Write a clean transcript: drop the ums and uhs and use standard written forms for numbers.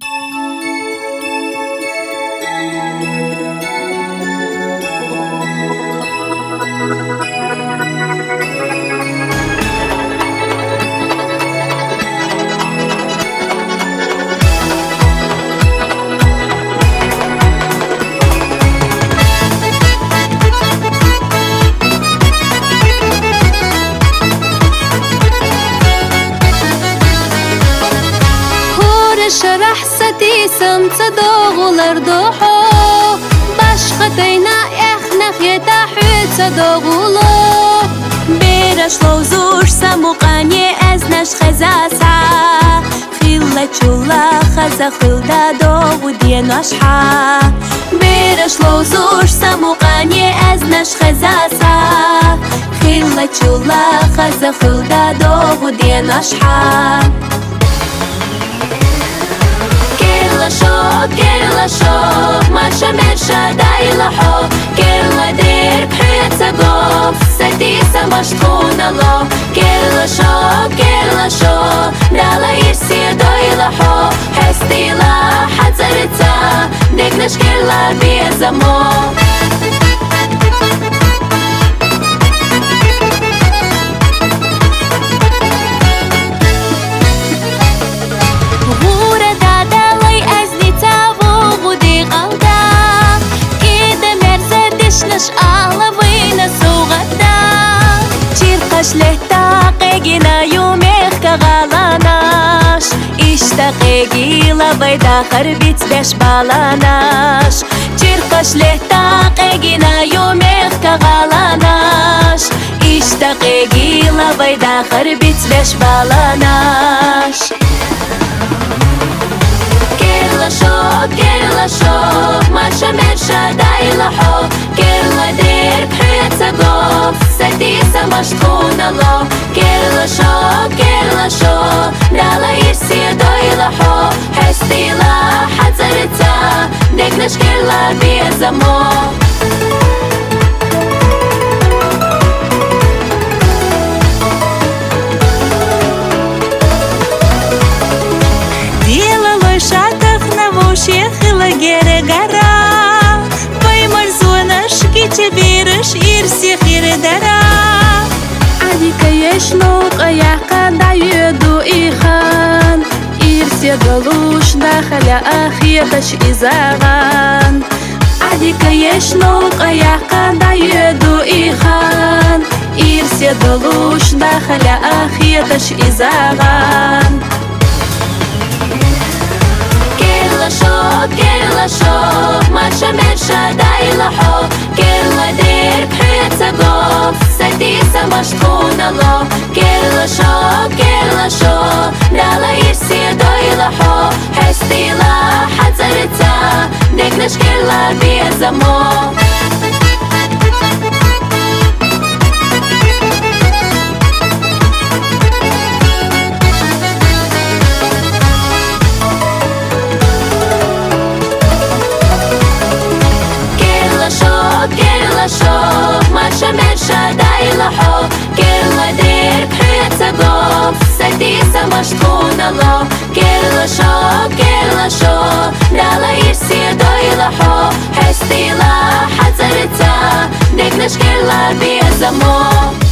شرح ستي سمت دوغولر دوحو باش خطينا اخنا خيتا حيت دوغولو بيرش لوزوش سموقاني ازنش خزاسا خيلا چولا خزا خلدا دوغو دينوشحا بيرش لوزوش سموقاني ازنش خزاسا خيلا چولا خزا خلدا دوغو دينوشحا كيرلا شوق ماشا مرشا دايلا حو كيرلا دير بحيط سقوف سديسة مشطخون الله كيرلا شوق دالا يرسي دويلا حو حستي لا حتزرتا نقنش كيرلا بيزمو لهتاقينا يوميخ كغالاناش اشتاقيقي لبيدا خربيت باش بالاناش تيرقش لهتاقينا يوميخ كغالاناش اشتاقيقي لبيدا خربيت باش بالاناش كيرلا شوق ماشا مرشا دايلا حو كيرلا دير بحيط سقوف سديسة مشطخون الله كيرلا شوق دالا يرسي دويلا حو حستي لا حتزرتا نقنش كيرلا بيزمو تبيرش إرسي خير درا عليك يشنوق يحقا دايدو إيخان إرسي دلوش داخل أخيبش إزاغان عليك يشنوق يحقا دايدو إيخان إرسي دلوش داخل أخيبش إزاغان كيرلا شوق ماشا مرشا دايلا حو كيرلا دير بحيط سقوف سديسة مشطخون الله كيرلا شوق دالا يرسي دويلا حو حستي لا حتزرتا نقنش كيرلا بيزمو شوق ماشا مرشا دايلا حو كيرلا دير بحيط سقوف سديسة مشطخون الله كيرلا شوق دالا يرسي دويلا حو حستي لا حتزرتا نقنش كيرلا بيزمو